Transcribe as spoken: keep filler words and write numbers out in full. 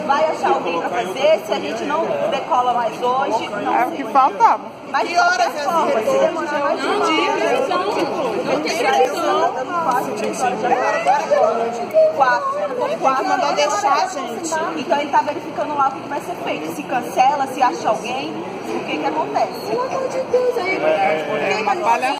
vai achar alguém para fazer, se a gente não decola mais hoje, não é o que faltava. Mas de qualquer forma, se demorar mais de um dia, não tem pressão. Quatro. Quatro. Mandou deixar, gente. Então ele tá verificando lá o que vai ser feito. Se cancela, se acha alguém, o que que acontece. Pelo amor de Deus, aí.